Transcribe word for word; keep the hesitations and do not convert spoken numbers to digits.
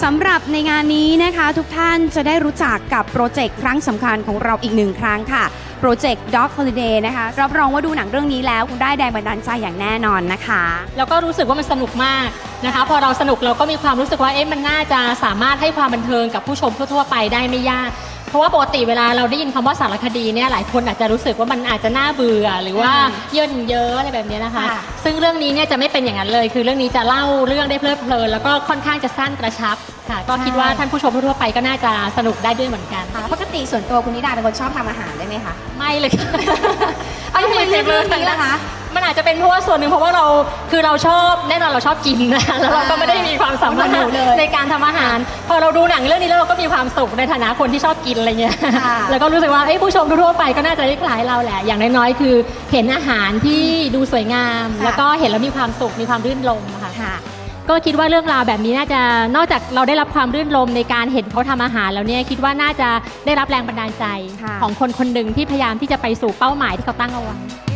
ำหรับในงานนี้นะคะทุกท่านจะได้รู้จักกับโปรเจกต์ครั้งสำคัญของเราอีกหนึ่งครั้งค่ะโปรเจกต์ Dog Holiday นะคะรับรองว่าดูหนังเรื่องนี้แล้วคุณได้แรงบันดาลใจอย่างแน่นอนนะคะแล้วก็รู้สึกว่ามันสนุกมากนะคะพอเราสนุกเราก็มีความรู้สึกว่าเอ๊ะมันน่าจะสามารถให้ความบันเทิงกับผู้ชมทั่วๆไปได้ไม่ยากเพราะว่าปกติเวลาเราได้ยินคำว่าสารคดีเนี่ยหลายคนอาจจะรู้สึกว่ามันอาจจะน่าเบื่อหรือว่าเยินเยอะอะไรแบบนี้นะคะซึ่งเรื่องนี้เนี่ยจะไม่เป็นอย่างนั้นเลยคือเรื่องนี้จะเล่าเรื่องได้เพลิดเพลินแล้วก็ค่อนข้างจะสั้นกระชับค่ะก็คิดว่าท่านผู้ชมทั่วไปก็น่าจะสนุกได้ด้วยเหมือนกันปกติส่วนตัวคุณนิดาเป็นคนชอบทำอาหารได้ไหมคะไม่เลยไม่ไม่เรื่องนี้นะคะมันอาจจะเป็นเพราะว่าส่วนหนึ่งเพราะว่าเราคือเราชอบแน่นอนเราชอบกินนะแล้วเราก็ไม่ได้มีความสามารถในการทำอาหารพอเราดูหนังเรื่องนี้แล้วเราก็มีความสุขในฐานะคนที่ชอบกินอะไรเงี้ยแล้วก็รู้สึกว่าผู้ชมทั่วไปก็น่าจะได้คล้ายเราแหละอย่างน้อยๆคือเห็นอาหารที่ดูสวยงามแล้วก็เห็นแล้วมีความสุขมีความรื่นรมค่ะก็คิดว่าเรื่องราวแบบนี้น่าจะนอกจากเราได้รับความรื่นรมในการเห็นเขาทำอาหารแล้วเนี่ยคิดว่าน่าจะได้รับแรงบันดาลใจของคนคนหนึ่งที่พยายามที่จะไปสู่เป้าหมายที่เขาตั้งเอาไว้